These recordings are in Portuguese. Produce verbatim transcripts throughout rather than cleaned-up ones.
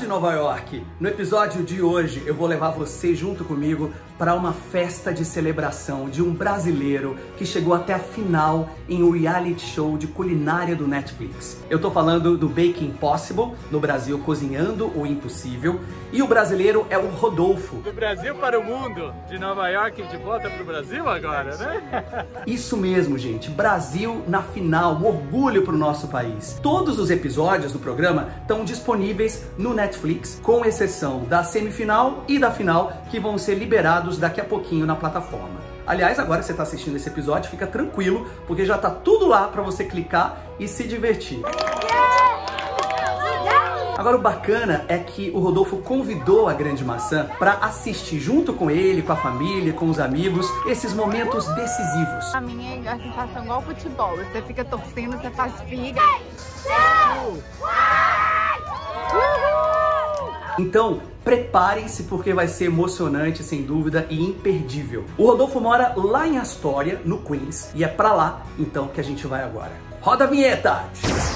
de Nova York! No episódio de hoje eu vou levar você junto comigo para uma festa de celebração de um brasileiro que chegou até a final em um reality show de culinária do Netflix. Eu tô falando do Baking Impossible, no Brasil Cozinhando o Impossível, e o brasileiro é o Rodolfo. Do Brasil para o mundo, de Nova York de volta para o Brasil agora, né? Isso mesmo, gente, Brasil na final, um orgulho para o nosso país. Todos os episódios do programa estão disponíveis no Netflix, com exceção da semifinal e da final, que vão ser liberados daqui a pouquinho na plataforma. Aliás, agora que você está assistindo esse episódio, fica tranquilo, porque já está tudo lá para você clicar e se divertir. Agora, o bacana é que o Rodolfo convidou a Grande Maçã para assistir junto com ele, com a família, com os amigos, esses momentos decisivos. A minha é a sensação igual futebol, você fica torcendo, você faz figa. Então, preparem-se porque vai ser emocionante, sem dúvida, e imperdível. O Rodolfo mora lá em Astoria, no Queens, e é pra lá, então, que a gente vai agora. Roda a vinheta!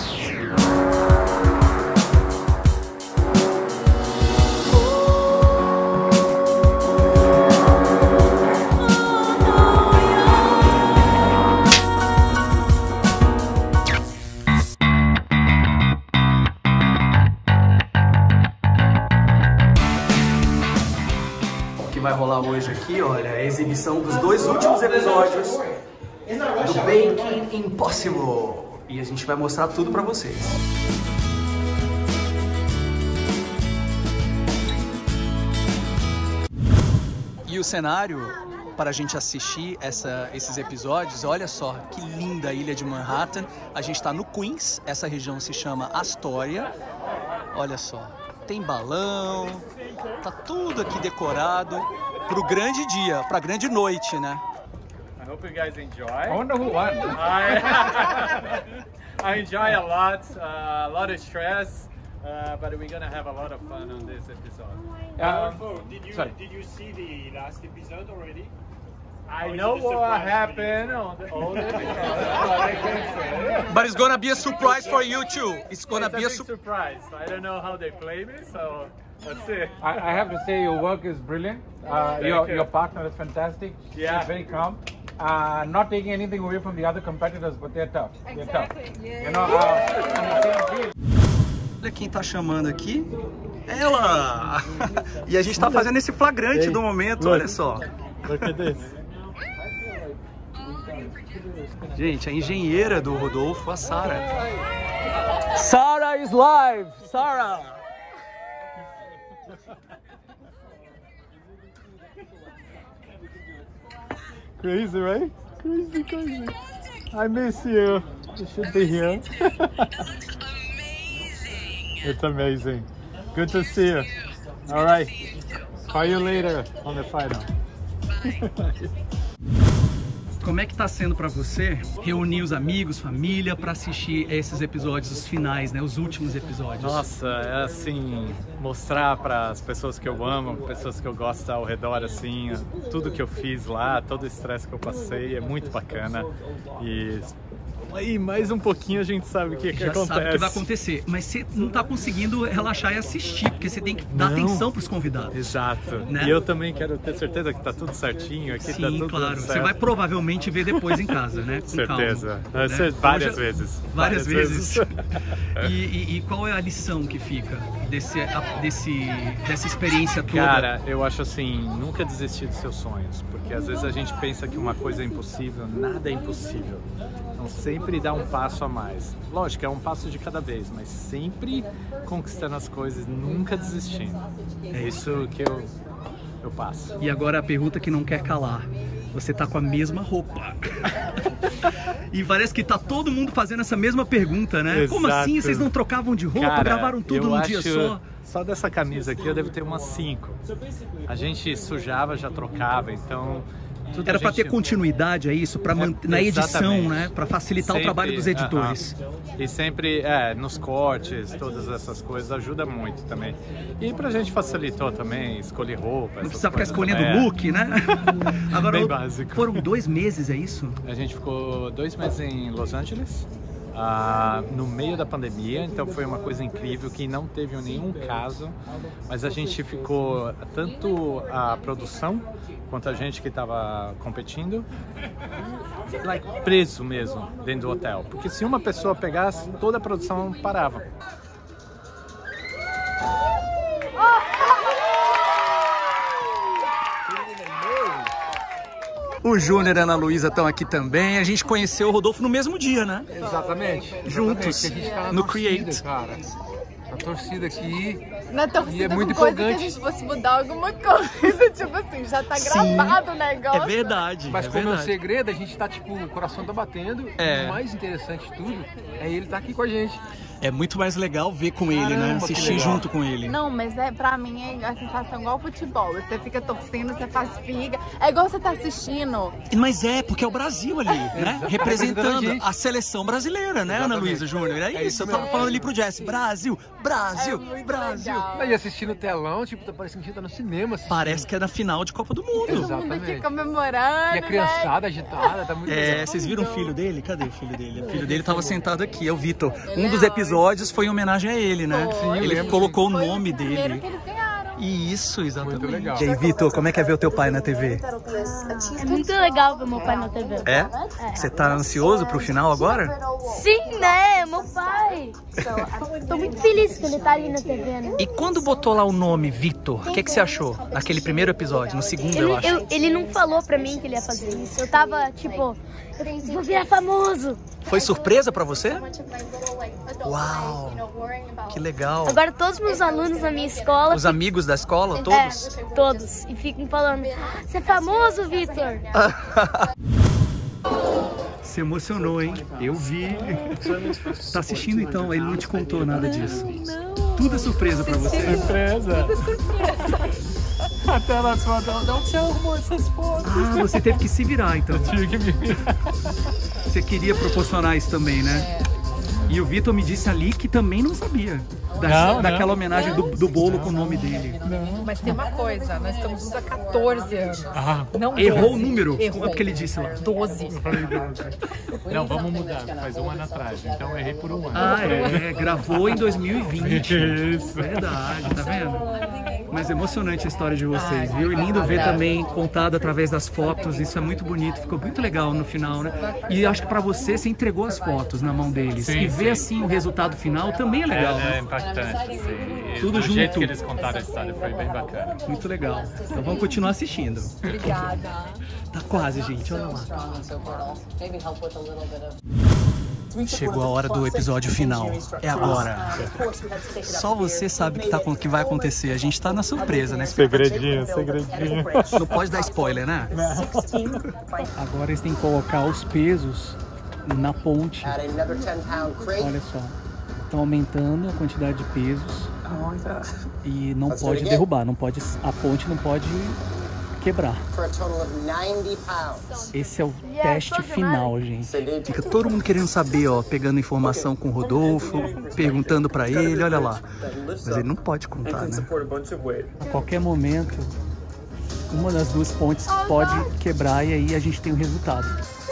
Vai rolar hoje aqui, olha, a exibição dos dois últimos episódios do Baking Impossible. E a gente vai mostrar tudo pra vocês. E o cenário para a gente assistir essa, esses episódios, olha só que linda a ilha de Manhattan. A gente está no Queens, essa região se chama Astoria. Olha só, tem balão, tá tudo aqui decorado pro grande dia, pra grande noite, né? I hope you guys enjoy. I wonder who won. I, I enjoy a lot, uh, a lot of stress, uh, but we're gonna have a lot of fun on this episode. Um, did you sorry. did you see the last episode already? I Or is know it a what surprise happened on the, on the episode, but I can't say. But it's gonna be a surprise for you too. It's gonna It's a be a big su surprise. I don't know how they play me, so let's see. I, I have to say your work is brilliant. Uh, your you. your partner is fantastic. Yeah. She's very calm. Uh, not taking anything away from the other competitors, but they're tough. They're tough. You know. Uh, Olha quem tá chamando aqui. Ela! E a gente tá fazendo esse flagrante do momento, olha só. Look at this. Gente, a engenheira do Rodolfo, a Sarah. Sarah is live! Sarah! Crazy, right? Crazy, crazy. I miss you. You should be here. It's amazing. Good to see you. All right. Call you later on the final. Como é que tá sendo pra você reunir os amigos, família, pra assistir esses episódios, os finais, né? Os últimos episódios? Nossa, é assim, mostrar para as pessoas que eu amo, pessoas que eu gosto ao redor, assim, tudo que eu fiz lá, todo o estresse que eu passei, é muito bacana. E aí, mais um pouquinho a gente sabe o que, que Já acontece. sabe o que vai acontecer, mas você não tá conseguindo relaxar e assistir, porque você tem que dar Não. atenção pros convidados. Exato. Né? E eu também quero ter certeza que tá tudo certinho, aqui Sim, tá tudo claro. certo. Você vai provavelmente ver depois em casa, né? Com Certeza. calma, Vai né? ser várias Hoje- vezes. Várias, Várias vezes. vezes. e, e- e qual é a lição que fica desse, a- desse, dessa experiência toda? Cara, eu acho assim, nunca desistir dos seus sonhos, porque às vezes a gente pensa que uma coisa é impossível, nada é impossível. Então sempre dá um passo a mais. Lógico, é um passo de cada vez, mas sempre conquistando as coisas, nunca desistindo. É isso que eu, eu passo. E agora a pergunta que não quer calar. Você tá com a mesma roupa. E parece que tá todo mundo fazendo essa mesma pergunta, né? Exato. Como assim? Vocês não trocavam de roupa? Cara, gravaram tudo eu num acho, dia só? Só dessa camisa aqui eu devo ter umas cinco. A gente sujava, já trocava, então... tudo Era a pra gente- ter continuidade, é isso? Pra man... É, Na edição, exatamente. né? Pra facilitar Sempre, o trabalho dos editores. aham. E sempre, é, nos cortes, todas essas coisas, ajuda muito também. E pra gente facilitou também, escolher roupa. Não essas precisa ficar coisas escolhendo também, é. look, né? Agora, Bem básico. foram dois meses, é isso? A gente ficou dois meses em Los Angeles. ah, no meio da pandemia, então foi uma coisa incrível que não teve nenhum caso, mas a gente ficou, tanto a produção quanto a gente que estava competindo, like, preso mesmo dentro do hotel, porque se uma pessoa pegasse, toda a produção parava. O Júnior e a Ana Luísa estão aqui também. A gente conheceu o Rodolfo no mesmo dia, né? Exatamente. Juntos, exatamente. A gente tá na no torcida, Create. cara. A torcida aqui. Na torcida E é muito com coisa que empolgante. a gente fosse mudar alguma coisa, tipo assim, já tá gravado o negócio. É verdade. Mas é como é o verdade. segredo, a gente tá tipo, o coração tá batendo. É. E o mais interessante de tudo é ele tá aqui com a gente. É muito mais legal ver com ele, né? Caramba, que Assistir legal. junto com ele. Não, mas é, pra mim é a sensação igual futebol. Você fica torcendo, você faz figa. É igual você tá assistindo. Mas é, porque é o Brasil ali, né? Representando Representando a gente. a seleção brasileira, né, Ana Exatamente. Luísa Júnior? É, É isso, isso eu tava mesmo. falando ali pro Jesse. Brasil, Brasil, É muito Brasil. legal. E assistindo o telão, tipo, tá parecendo que a gente tá no cinema assistindo. Parece que é na final de Copa do Mundo. Todo mundo Exatamente. aqui comemorando. E a criançada agitada, tá muito É, legal. vocês viram o filho dele? Cadê o filho dele? O filho dele tava sentado aqui, é o Vitor. Ele Um é dos episódios foi em homenagem a ele, né? Foi. Ele Lembro, colocou o Foi nome o primeiro dele. que eles ganharam. Isso, exatamente. Muito legal. E aí, Vitor, como é que é ver o teu pai na T V? É muito legal ver meu pai na T V. É? Você tá ansioso pro final agora? Sim, né? Meu pai. Tô muito feliz que ele tá ali na T V, né? E quando botou lá o nome Vitor, o que, que você achou? Naquele primeiro episódio, no segundo, Ele, eu acho. eu- ele não falou pra mim que ele ia fazer isso. Eu tava, tipo, eu vou virar famoso. Foi surpresa pra você? Uau, que legal. Agora todos os meus alunos na minha escola... Os amigos da escola, todos? É, todos. E ficam falando, você é famoso, Vitor. Se emocionou, hein? Eu vi. Tá assistindo então, ele não te contou nada disso. Tudo é surpresa pra você. Surpresa! Até elas falam, não te arrumou essas fotos. Ah, você teve que se virar então. Tive que me virar. Você queria proporcionar isso também, né? E o Vitor me disse ali que também não sabia da, Não, daquela não. homenagem do, do bolo com o nome dele. Mas tem uma coisa, nós estamos juntos há quatorze anos. Ah, Não Errou doze. o número? Errou. É porque ele disse lá. doze. não, vamos mudar. Faz um ano atrás, então eu errei por um ano. Ah, é, é, gravou em dois mil e vinte. Isso. Verdade, tá vendo? Mas é emocionante a história de vocês, viu? E lindo ver também contado através das fotos, isso é muito bonito, ficou muito legal no final, né? E acho que pra você, você entregou as fotos na mão deles. Sim, e ver sim. assim o resultado final também é legal, É, né? é impactante, sim. E Tudo do junto. jeito que eles contaram a história foi bem bacana. Muito legal. Então vamos continuar assistindo. Obrigada. Tá quase, gente, olha lá. Chegou a hora do episódio final. É agora. Só você sabe que, tá, o que vai acontecer. A gente tá na surpresa, né? Segredinho, segredinho. Não pode dar spoiler, né? Agora eles têm que colocar os pesos na ponte. Olha só. Estão aumentando a quantidade de pesos. E não pode derrubar, não pode, a ponte não pode quebrar. Esse é o teste final, gente. Fica todo mundo querendo saber, ó, pegando informação com o Rodolfo, perguntando pra ele, olha lá. Mas ele não pode contar, né? A qualquer momento, uma das duas pontes pode quebrar e aí a gente tem o resultado.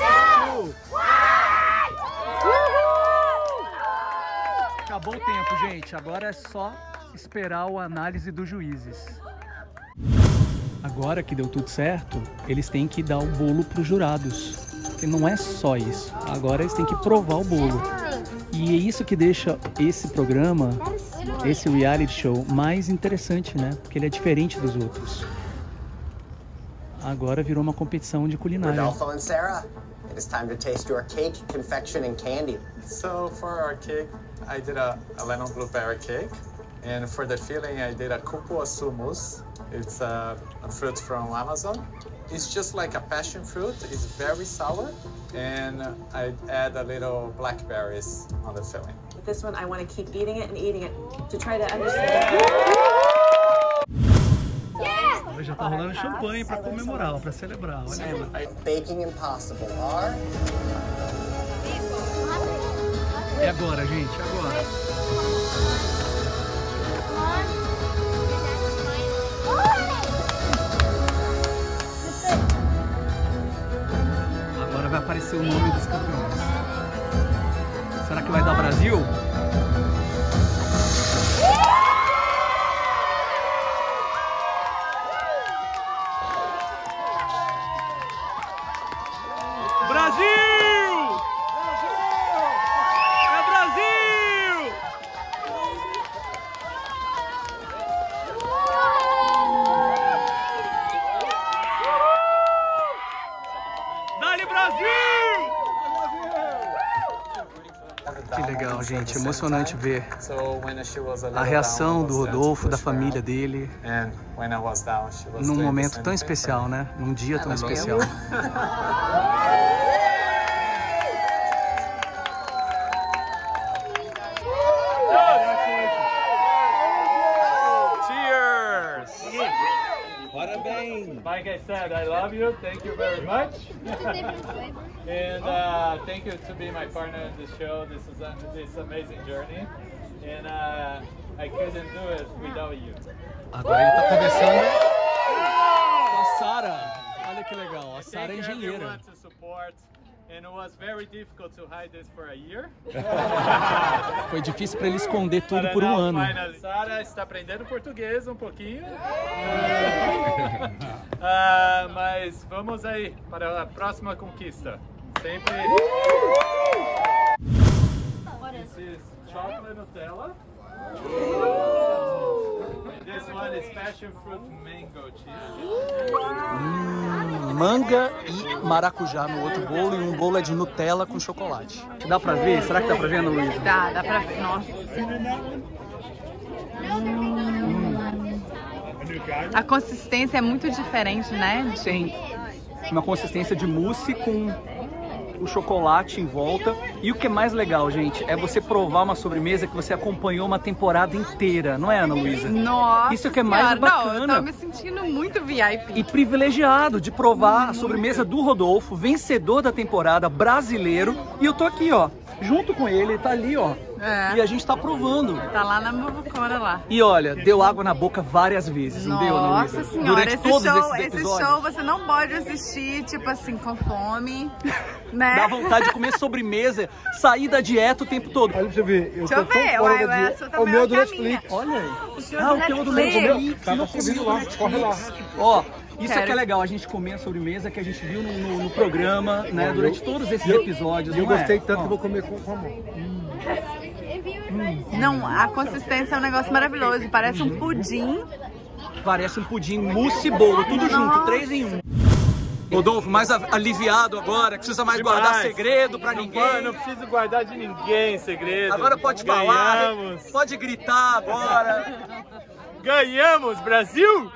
Acabou o tempo, gente. Agora é só esperar a análise dos juízes. Agora que deu tudo certo, eles têm que dar o bolo para os jurados. E não é só isso. Agora eles têm que provar o bolo. E é isso que deixa esse programa, esse reality show, mais interessante, né? Porque ele é diferente dos outros. Agora virou uma competição de culinária. Rodolfo and Sarah, it is time to taste your cake, confection, and candy. So for our cake, I did a, a lemon blueberry cake, and for the filling, I did a cupuaçu mousse. It's a, a fruit from Amazon. It's just like a passion fruit. It's very sour, and I add a little blackberries on the filling. With this one, I want to keep eating it and eating it to try to understand. Já tá rolando champanhe para comemorar, para celebrar. Olha lá. Baking Impossible are... É agora, gente, é agora. Agora vai aparecer o nome dos campeões. Será que gente, emocionante ver a reação do Rodolfo, da família dele, num momento tão especial, né? Num dia tão especial. Like I said, I love you. Thank you very much. And uh, thank you to be my partner in this show. This is a, this amazing journey. And uh, I couldn't do it without you. Agora ele tá conversando com a Sara. Olha que legal, a Sara é engenheira. And it was very difficult to hide this for a year. Foi difícil para ele esconder tudo por um ano. Sara está aprendendo português um pouquinho. uh, mas vamos aí para a próxima conquista. Sempre. This is chocolate Nutella. This one is passion fruit mango cheese. Hum, manga e maracujá no outro bolo, e um bolo é de Nutella com chocolate. Dá pra ver? Será que dá pra ver, Ana Luísa? Dá, dá pra ver. Nossa. Hum. A consistência é muito diferente, né? Tem uma consistência de mousse com o chocolate em volta. E o que é mais legal, gente, é você provar uma sobremesa que você acompanhou uma temporada inteira, não é, Ana Luísa? Nossa, isso que é mais senhora. bacana. Não, eu tô me sentindo muito V I P. E privilegiado de provar a sobremesa do Rodolfo, vencedor da temporada, brasileiro. E eu tô aqui, ó, junto com ele, ele tá ali, ó. É. E a gente tá provando. Tá lá na Movucona lá. E olha, deu água na boca várias vezes, não Nossa deu, Ana Luísa? Nossa senhora, durante esse todos show, esses esse episódios. show você não pode assistir, tipo assim, com fome, né? Dá vontade de comer sobremesa, sair da dieta o tempo todo. Olha pra você ver. Eu Deixa eu ver, uai, uai, a sua tá o meu do Netflix. Netflix. Olha aí. O ah, o teu do Netflix. Tá subindo lá, corre lá. Ó, isso é que é legal, a gente comer a sobremesa que a gente viu no, no, no programa, né, durante todos esses episódios. E eu não gostei é? tanto Ó. que eu vou comer com, com amor. Hum. Não, a consistência é um negócio maravilhoso, parece um pudim. Parece um pudim, mousse e bolo, tudo junto, três em um. Rodolfo, mais aliviado agora, precisa mais Demais. guardar segredo pra não, ninguém. Não preciso guardar de ninguém segredo. Agora pode falar, Ganhamos. pode gritar agora. Ganhamos, Brasil!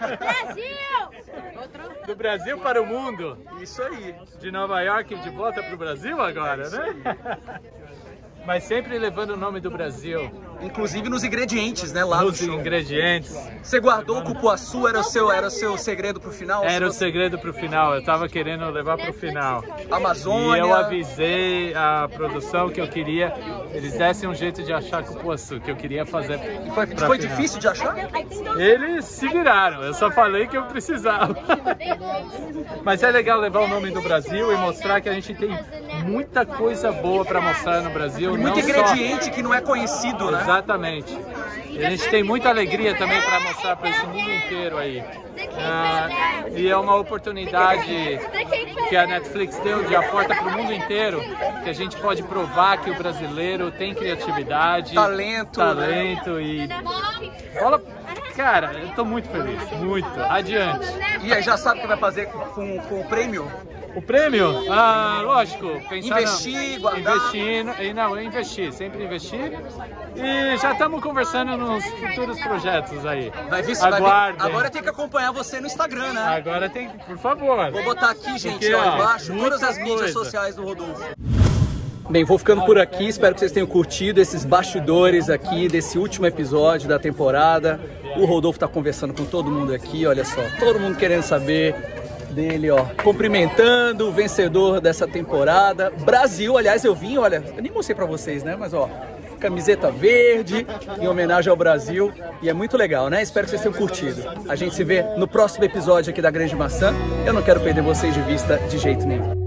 Brasil! Do Brasil para o mundo. Isso aí. De Nova York de volta para o Brasil agora, né? Mas sempre levando o nome do Brasil. Inclusive nos ingredientes, né? Lá Nos no show. ingredientes. Você guardou o cupuaçu, era o seu, era o seu segredo pro final? Era o segredo pro final, eu tava querendo levar pro final. Amazônia. E eu avisei a produção que eu queria, eles dessem um jeito de achar cupuaçu, que eu queria fazer. E foi, foi difícil de achar? Eles se viraram, eu só falei que eu precisava. Mas é legal levar o nome do Brasil e mostrar que a gente tem muita coisa boa para mostrar no Brasil. E muito não ingrediente só... que não é conhecido, né? Exatamente. E a gente tem muita alegria também para mostrar para esse mundo inteiro aí. Ah, e é uma oportunidade que a Netflix deu de a porta para o mundo inteiro, que a gente pode provar que o brasileiro tem criatividade, talento, talento né? e fala, cara, eu tô muito feliz, muito. Adiante. E aí já sabe o que vai fazer com, com o prêmio? O prêmio? Ah, lógico. Pensar investir, no, guardar. Investir, e não, investir, sempre investir. E já estamos conversando nos futuros projetos aí. Vai vir, Aguardem. Vai vir. Agora tem que acompanhar você no Instagram, né? Agora tem que, por favor. Vou botar aqui, gente, Porque, ó, ó, embaixo, todas as coisa. mídias sociais do Rodolfo. Bem, vou ficando por aqui, espero que vocês tenham curtido esses bastidores aqui desse último episódio da temporada. O Rodolfo tá conversando com todo mundo aqui, olha só, todo mundo querendo saber dele, ó, cumprimentando o vencedor dessa temporada. Brasil, aliás, eu vim, olha, eu nem mostrei pra vocês, né, mas ó, camiseta verde, em homenagem ao Brasil, e é muito legal, né? Espero que vocês tenham curtido. A gente se vê no próximo episódio aqui da Grande Maçã. Eu não quero perder vocês de vista de jeito nenhum.